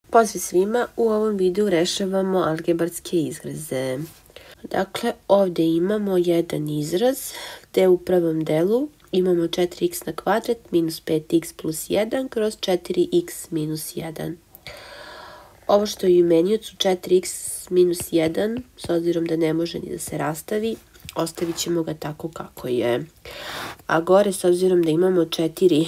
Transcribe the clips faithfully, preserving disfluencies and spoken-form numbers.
Pozdrav svima, u ovom videu rešavamo algebarske izraze. Dakle, ovdje imamo jedan izraz gdje u prvom delu imamo četiri x na kvadrat minus pet x plus jedan kroz četiri x minus jedan. Ovo što je u imeniocu četiri x minus jedan, s obzirom da ne može ni da se rastavi, ostavit ćemo ga tako kako je. A gore, s obzirom da imamo četiri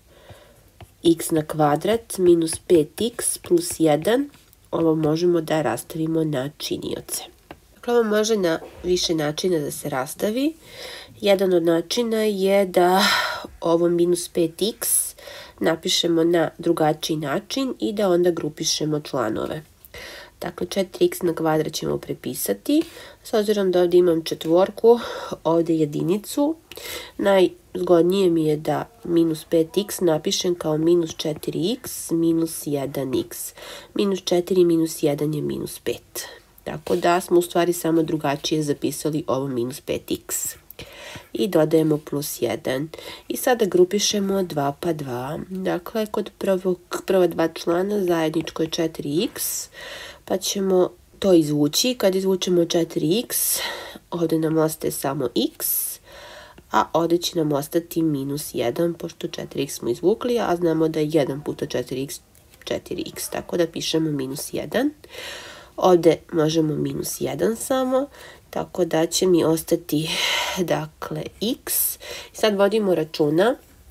x na kvadrat minus pet x plus jedan, ovo možemo da rastavimo na činioce. Dakle, ovo može na više načina da se rastavi. Jedan od načina je da ovo minus pet x napišemo na drugačiji način i da onda grupišemo članove. Dakle, četiri x na kvadrat ćemo prepisati. S obzirom da ovdje imam četvorku, ovdje jedinicu, najzgodnije mi je da minus pet x napišem kao minus četiri x minus jedan x. Minus četiri minus jedan je minus pet. Tako da smo u stvari samo drugačije zapisali ovo minus pet x. I dodajemo plus jedan. I sada grupišemo dva pa dva. Dakle, kod prvog, prva dva člana zajedničko je četiri x, pa ćemo to izvući. Kad izvučemo četiri x, ovdje nam ostaje samo x, a ovdje će nam ostati minus jedan, pošto četiri x smo izvukli, a znamo da je jedan puta četiri x četiri x, tako da pišemo minus jedan. Ovdje možemo minus jedan samo, tako da će mi ostati, dakle, x. Sad vodimo računa.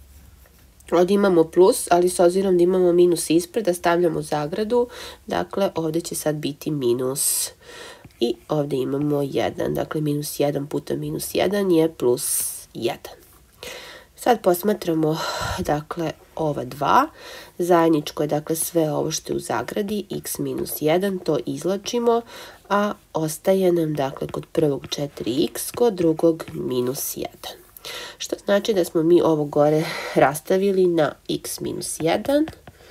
Ovdje imamo plus, ali s obzirom da imamo minus ispred, da stavljamo zagradu, dakle, ovdje će sad biti minus. I ovdje imamo jedan, dakle, minus jedan puta minus jedan je plus jedan. Sad posmatramo, dakle, ova dva. Zajedničko je, dakle, sve ovo što je u zagradi, x minus jedan, to izlačimo, a ostaje nam, dakle, kod prvog četiri x, kod drugog minus jedan. Što znači da smo mi ovo gore rastavili na x minus jedan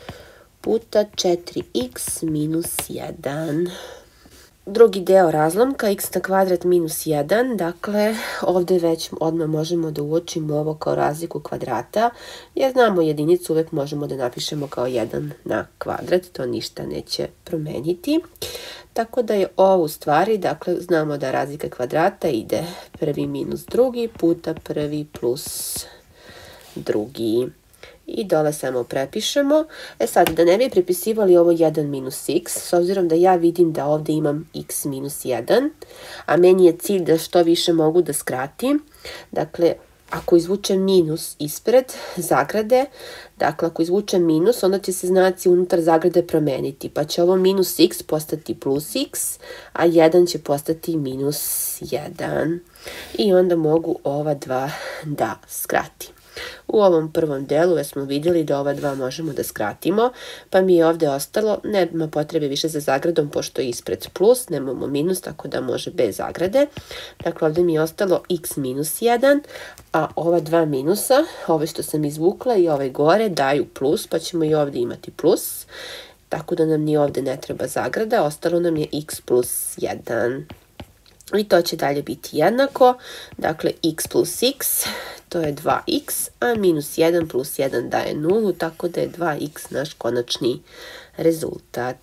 puta četiri x minus jedan. Drugi deo razlomka, x na kvadrat minus jedan, dakle, ovdje već odmah možemo da uočimo ovo kao razliku kvadrata, jer znamo jedinicu uvijek možemo da napišemo kao jedan na kvadrat, to ništa neće promeniti. Tako da je ovo u stvari, dakle, znamo da razlika kvadrata ide prvi minus drugi puta prvi plus drugi. I dole samo prepišemo. E sad, da ne bi prepisivali ovo jedan minus x, s obzirom da ja vidim da ovdje imam x minus jedan, a meni je cilj da što više mogu da skratim. Dakle, ako izvučem minus ispred zagrade, dakle, ako izvučem minus, onda će se znaci unutar zagrade promeniti, pa će ovo minus x postati plus x, a jedan će postati minus jedan. I onda mogu ova dva da skratim. U ovom prvom delu smo vidjeli da ova dva možemo da skratimo, pa mi je ovdje ostalo, nema potrebe više za zagradom, pošto je ispred plus, nemamo minus, tako da može bez zagrade. Dakle, ovdje mi je ostalo x minus jedan, a ova dva minusa, ove što sam izvukla i ove gore, daju plus, pa ćemo i ovdje imati plus, tako da nam ni ovdje ne treba zagrada, ostalo nam je x plus jedan. I to će dalje biti jednako, dakle, x plus x, to je dva x, a minus jedan plus jedan daje nulu, tako da je dva x naš konačni rezultat.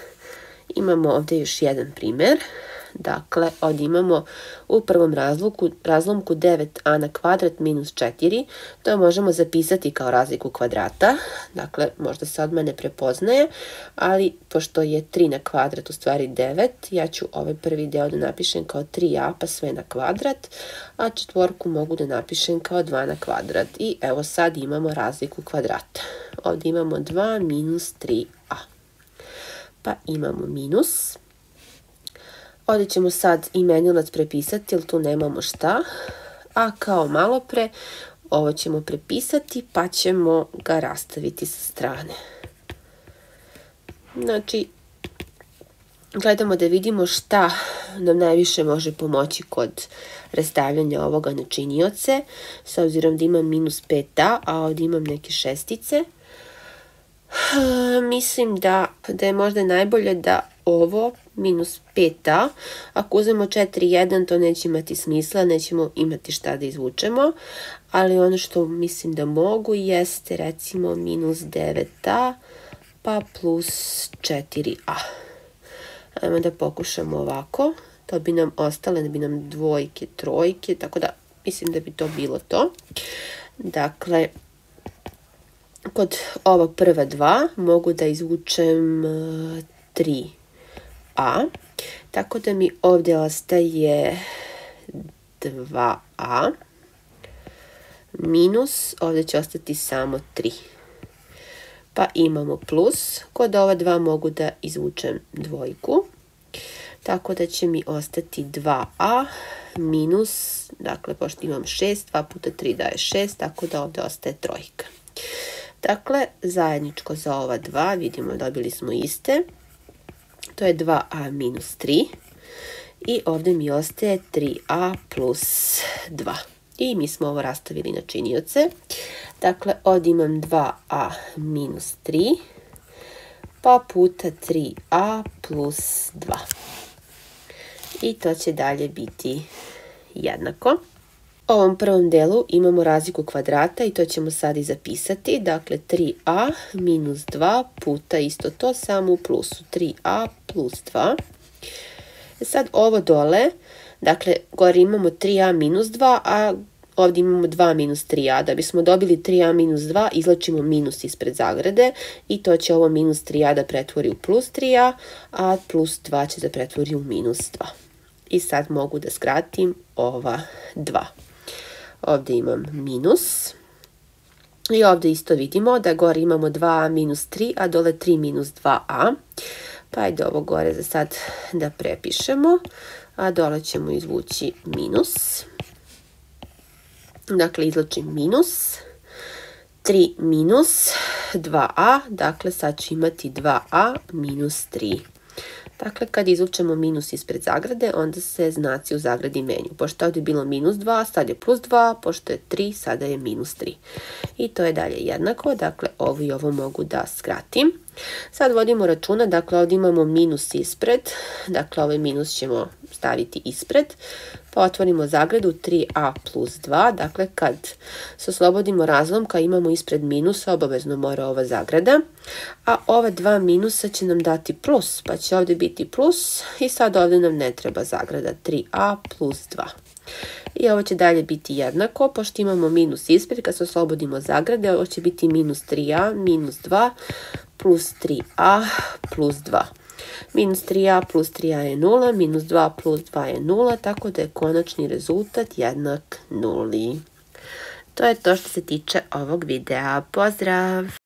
Imamo ovdje još jedan primjer. Dakle, ovdje imamo u prvom razlomku, razlomku devet a na kvadrat minus četiri. To možemo zapisati kao razliku kvadrata. Dakle, možda se odmah ne prepoznaje, ali pošto je tri na kvadrat u stvari devet, ja ću ovaj prvi deo da napišem kao tri a pa sve na kvadrat, a četvorku mogu da napišem kao dva na kvadrat. I evo sad imamo razliku kvadrata. Ovdje imamo dva minus tri a. Pa imamo minus. Ovdje ćemo sad imenilac prepisati, jer tu nemamo šta. A kao malo pre, ovo ćemo prepisati, pa ćemo ga rastaviti sa strane. Znači, gledamo da vidimo šta nam najviše može pomoći kod rastavljanja ovoga na činioce. S obzirom da imam minus pet a, a ovdje imam neke šestice. Mislim da, da je možda najbolje da ovo minus pet a, ako uzmemo četiri jedan, to neće imati smisla, nećemo imati šta da izvučemo, ali ono što mislim da mogu jeste recimo minus devet a pa plus četiri a. Ajmo da pokušamo ovako. To bi nam ostale, da bi nam dvojke, trojke, tako da mislim da bi to bilo to. Dakle, kod ova prva dva mogu da izvučem tri a, tako da mi ovdje ostaje dva a minus, ovdje će ostati samo tri. Pa imamo plus, kod ova dva mogu da izvučem dvojku, tako da će mi ostati dva a minus, dakle, pošto imam šest, dva puta tri daje šest, tako da ovdje ostaje trojka. Dakle, zajedničko za ova dva, vidimo, dobili smo iste. To je dva a minus tri. I ovdje mi ostaje tri a plus dva. I mi smo ovo rastavili na činioce. Dakle, ovdje imam dva a minus tri, pa puta tri a plus dva. I to će dalje biti jednako. U ovom prvom delu imamo razliku kvadrata i to ćemo sad i zapisati. Dakle, tri a minus dva puta isto to, samo u plusu. tri a plus dva. Sad ovo dole, dakle, gore imamo tri a minus dva, a ovdje imamo dva minus tri a. Da bismo dobili tri a minus dva, izlačimo minus ispred zagrade i to će ovo minus tri a da pretvori u plus tri a, a plus dva će da pretvori u minus dva. I sad mogu da skratim ova dva. Ovdje imam minus. I ovdje isto vidimo da gore imamo dva a minus tri, a dole tri minus dva a. Pa ajde ovo gore za sad da prepišemo, a dole ćemo izvući minus. Dakle, izlačim minus. tri minus dva a, dakle sad ću imati dva a minus tri. Dakle, kad izvučemo minus ispred zagrade, onda se znaci u zagradi menjaju. Pošto ovdje je bilo minus dva, sad je plus dva, pošto je tri, sada je minus tri. I to je dalje jednako, dakle ovo i ovo mogu da skratim. Sad vodimo računa, dakle ovdje imamo minus ispred, dakle ovaj minus ćemo staviti ispred, pa otvorimo zagradu tri a plus dva, dakle kad se oslobodimo razlomka imamo ispred minusa, obavezno mora ova zagrada, a ova dva minusa će nam dati plus, pa će ovdje biti plus i sad ovdje nam ne treba zagrada, tri a plus dva. I ovo će dalje biti jednako, pošto imamo minus ispred, kad se oslobodimo zagrade, ovo će biti minus tri a minus dva plus tri a plus dva. Minus tri a plus tri a je nula, minus dva plus dva je nula, tako da je konačni rezultat jednak nuli. To je to što se tiče ovog videa. Pozdrav!